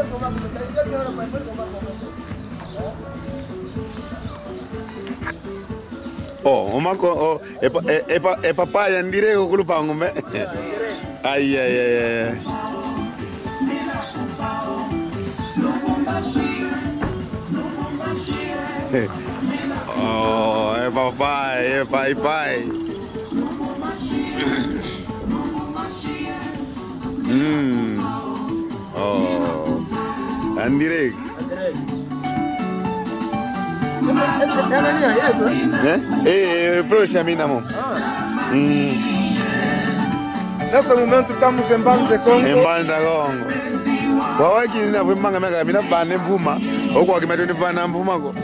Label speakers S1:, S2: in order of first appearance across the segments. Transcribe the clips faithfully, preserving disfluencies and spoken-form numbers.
S1: Oh, omako oh, e e e papaya ndire ko kulupango me. Ai ai ai. Oh, é papai, é pai, pai. Hum. Oh. Andirek. É? É, proxa mina mo. Hum.
S2: Nesse momento estamos em Banza Congo.
S1: Em Banza Congo. Wawa kina vimanga mega mina bane mvuma. Okwa kimeto ni bana mvuma ko.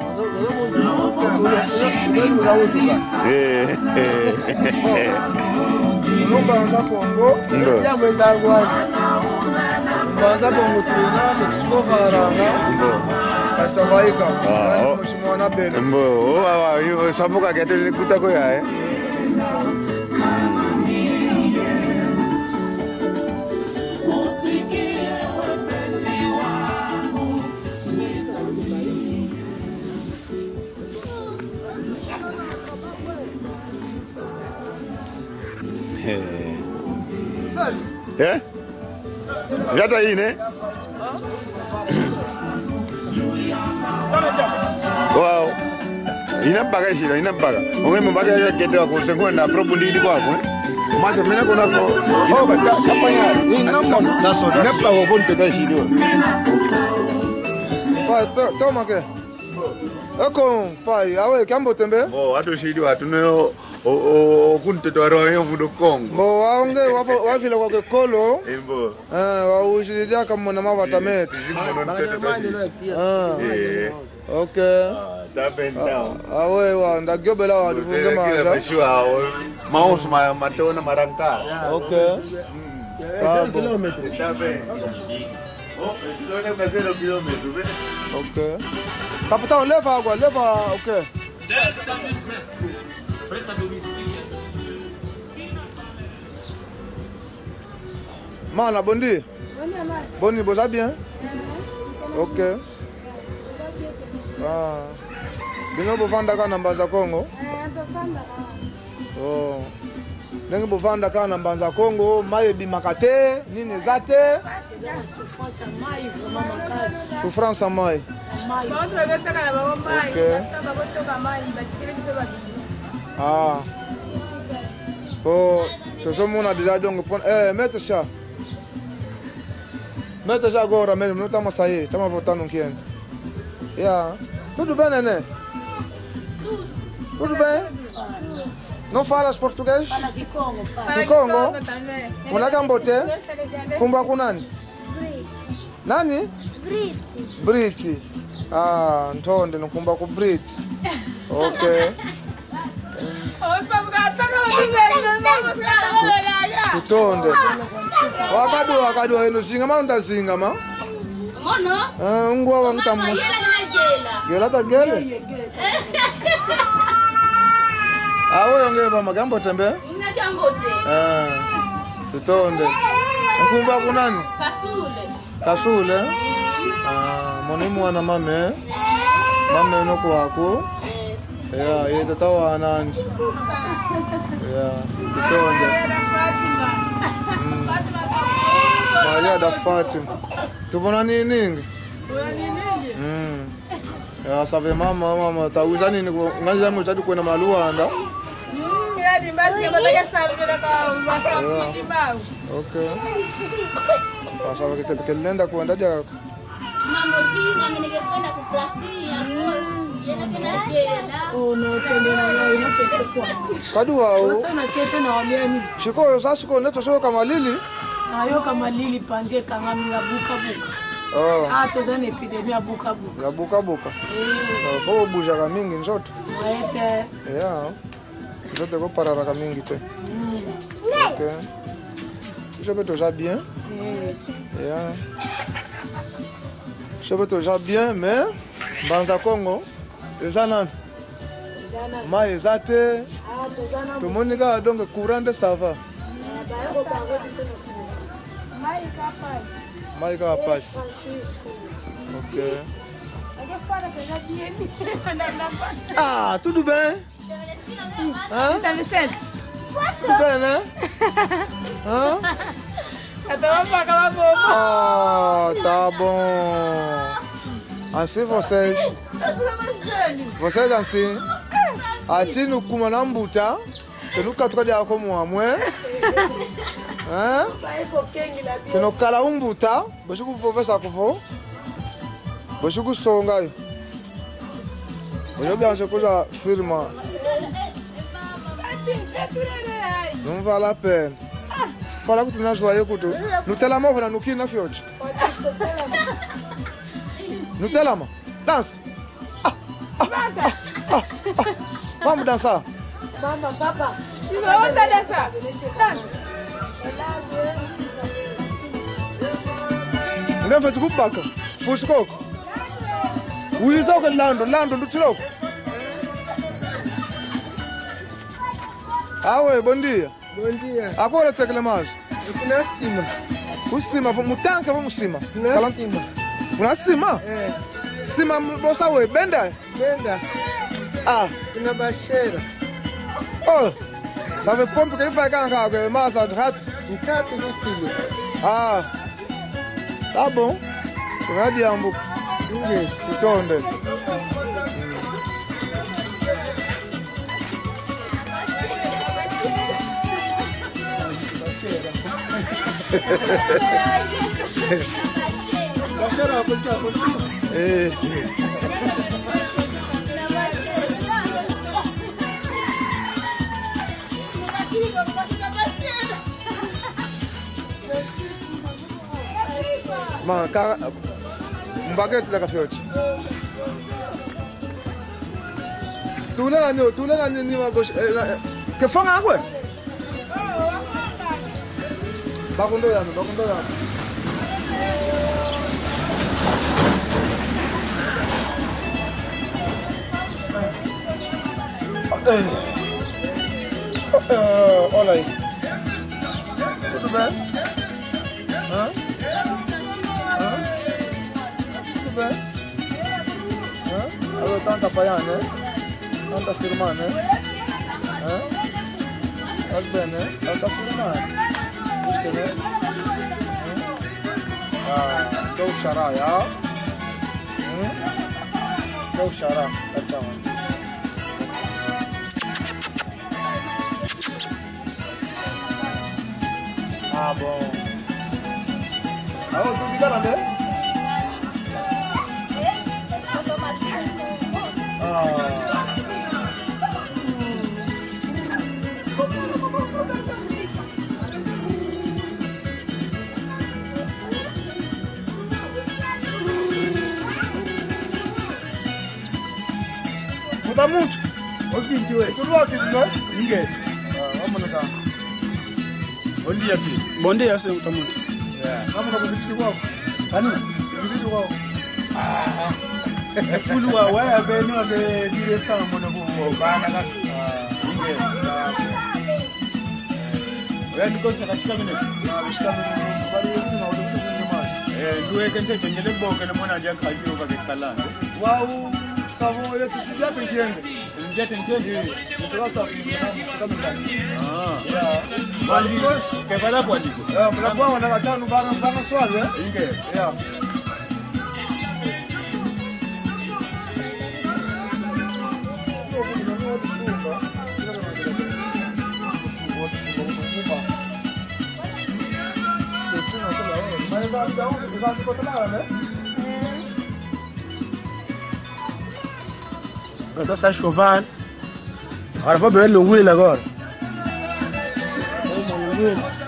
S1: Eh.
S2: Banza Congo. Ya mwenda ngwani. Banza Congo tuna shikhofaranga. Basta waika. Ah, mshimwana belo.
S1: Mbo, wawa yo sabuka kete kutako ya eh. Eh? Gata hii ne? Wow. Inampaga shida, inampaga. Onge mbaka ya kete wa kusengo na probundi di kwako eh. Macho mina kona ko. Oh, bata kapanya. Ni namon. Naso. Napa wo bonte ta shido.
S2: Pai, toma ke. Eko, pai, awe kambo tembe?
S1: Oh, atu shido atu no o o kunte to ro yo mudo Kongo.
S2: Bo waonge wafo wafila kwa kolo.
S1: Embo.
S2: Eh, wa ushidia kama na mavata metu. Ah.
S1: Eh.
S2: Okay.
S1: Tapen down.
S2: Awe wa ndagobela wa difunge maza.
S1: Mashua maus ma matona marangka.
S2: Okay.
S1: zero kilometro. Tapen. Oh, zero na zero kilometro.
S2: Okay. Capitão, leva água, leva o quê?
S3: Delta Business School. Frente a domicílio.
S2: Mana, bom dia.
S4: Bom dia, mãe.
S2: Bom dia, você bien? Ok. Ah. Bino bufanda kana Mbanza Congo?
S4: Eh, bufanda.
S2: Oh. Ndenge bufanda kana Mbanza Congo, maye bimakate, nini zate?
S5: Souffrance à maille, vraiment ma case.
S2: Souffrance à maille.
S5: Maille.
S2: Ok. Ah. Oh, tu sommes on a déjà donc eh mets ça. Mets ça agora mesmo, não estamos sair, estamos voltando um quente. Yeah. Tudo bem, nenê? Tudo bem? Não falas português?
S5: Fala de Congo, fala.
S2: De Congo? Unakambote? Kumba kunani? Nani?
S4: Briti.
S2: Briti. Ah, ntonde nukumba ku Briti. Okay. Tutonde. Wakadu wakadu eno singa ma ndazinga ma.
S4: Mono?
S2: Eh, ngwa wa ngitamu.
S4: Yela ngela.
S2: Gela ta gele. Awe yonge ba magambo tembe?
S4: Ina jambo te.
S2: Eh. Tutonde. Nkumba kunani?
S4: Kasule.
S2: Kasule. Ah, monimu wana mame. Mame no kwako. Yeah, yeye tatawa anandi. Yeah, tutonde.
S4: Fatima. Fatima.
S2: Maria da Fatima. Tubona nini ningi?
S4: Tubona nini?
S2: Mm. Ya save mama mama tauza nini ngazi mu tatu kwenda maluanda.
S4: Mm, yadi basi kama ya sabira ka wasafiti mau.
S2: Okay. Pasaba que te kelenda kwenda ja.
S4: Mambo singa mimi ningekwenda kuplasia kosi. Yena kena jela.
S5: Oh no, tende na yao inapete kwa.
S2: Kadua au.
S5: Sasa na kete na wamiani.
S2: Shiko sasa shiko neto sio kama lili.
S5: Ayo kama lili panje kangami ya buka buka.
S2: Oh.
S5: Ah, tozana epidemia ya buka buka.
S2: Ya buka buka.
S5: Eh.
S2: Fo buja ka mingi nzoto.
S5: Waete.
S2: Yeah. Nzoto ko parara ka mingi te.
S5: Mm.
S2: Okay. Je peux déjà bien.
S5: Eh.
S2: Yeah. Je peux déjà bien mais Mbanza Congo déjà nan. Mais zate.
S5: Ah, tozana.
S2: Tout le monde a donc courant de ça va. Maika Apache. Ok. Ah, tudo bem? Hã?
S5: Tá Vicente?
S2: Tudo bem, né? Hã? Ah, tá bom. Assim vocês. Vocês assim. Ati no kuma na mbuta. Tenu katuka dia como amwe. Hã? Tenu kala umbuta. Bashuku vovesa kuvo. Bashuku songa. Oyo bien kuza firma. Não vale a pena. Fala que tu não joia com tu. No telemóvel na nuki na fiote. No telemóvel. Dança. Ah, ah, ah, ah, ah. Vamos dançar.
S5: Mama, papa. Vamos dançar.
S2: Não faz o baca. Puxa coco. O isso é o Lando, Lando do Tiroco. Ah, oi, bom dia.
S6: Bom dia.
S2: Agora tem que mais.
S6: Eu fui na cima.
S2: Por cima, vamos tanque, vamos cima.
S6: Na
S2: Calam-
S6: cima.
S2: Na cima?
S6: É.
S2: Cima, você oi, benda.
S6: Venda.
S2: Ah,
S6: Fui na baixeira.
S2: oh. Sabe pompa que ele faz cancar, que massa de rato.
S6: Um cato de quilo.
S2: Ah, tá bom. Radiambo.
S6: Ninguém.
S2: Então, onde?
S6: Baixeira, polícia, polícia.
S2: Eh. Ma, cara, um baguete da cafiote. Tu não é tu não é nenhuma bocha. Que fanga água? Bagundo ya, bagundo ya. Olha aí. Tudo bem? Hã? Hã? Tudo bem? Hã? Agora tanta apanhando, né? Tanta firmando, né? Hã? Tá bem, né? Tanta firmando. Isto, né? Ah, dou xará, já? Hum? Dou xará, tá chamando. Ah, bom. Ah, tu fica lá, né? Ah. Muda muito.
S6: Ok, tio.
S2: Tudo aqui, né?
S6: Ninguém.
S2: Ah, vamos cá.
S6: Bom dia, tio.
S7: Bom dia, senhor Tamuto.
S2: Vamos cá, vamos igual.
S6: Anu.
S2: Vamos igual.
S6: Ah. Fuluwa waya be no be direção mo no bo ba na ka. Ninguém. Wewe ndiko tunashika mimi.
S2: Na bishika mimi bali yesu na wale kutoka nyumbani.
S6: Eh, duwe kente penyele boke le mona ja kaji over bekala.
S2: Wao savo ile tusijia tengende.
S6: Nje tengende.
S2: Mtaka kama ndani.
S6: Ah.
S2: Ya.
S6: Wali ke bala kwa ndiko.
S2: Eh, mnakuwa wana watano bana bana swali eh?
S6: Ninguém.
S2: Ya.
S7: Eu tô só escovando. Agora vou beber linguiça agora.
S2: Vamos,